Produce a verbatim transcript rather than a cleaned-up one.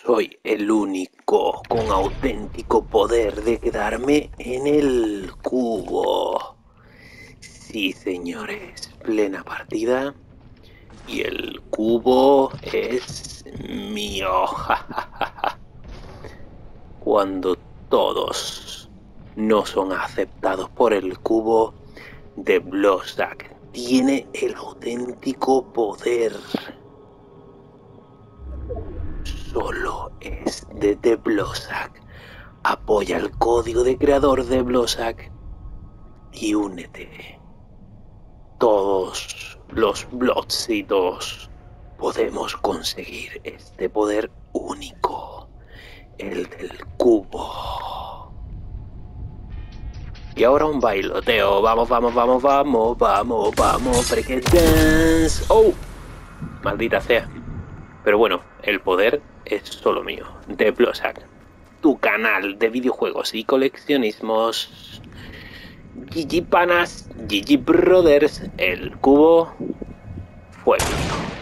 Soy el único con auténtico poder de quedarme en el cubo. Sí, señores, plena partida. Y el cubo es mío. Cuando todos no son aceptados por el cubo, The Bloodsack tiene el auténtico poder. Solo es de The Bloodsack. Apoya el código de creador de Bloodsack y únete. Todos los Bloodsitos podemos conseguir este poder único, el del cubo. Y ahora un bailoteo. Vamos, vamos, vamos, vamos, vamos, vamos. Break dance. ¡Oh! Maldita sea. Pero bueno, el poder es solo mío. The Bloodsack, tu canal de videojuegos y coleccionismos. G G panas, G G brothers, el cubo fue mío.